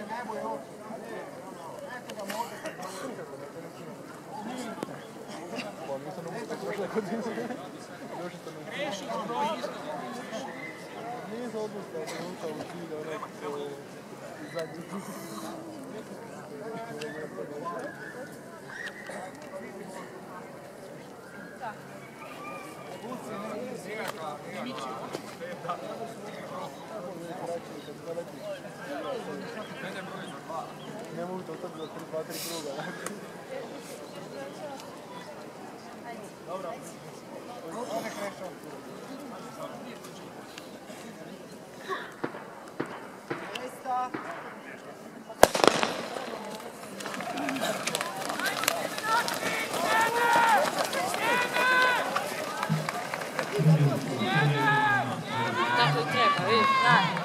Ne mogu to tako za 2-3 kruga. Dobro. Ovdje krešao. Esta. Tako i treba, vidi.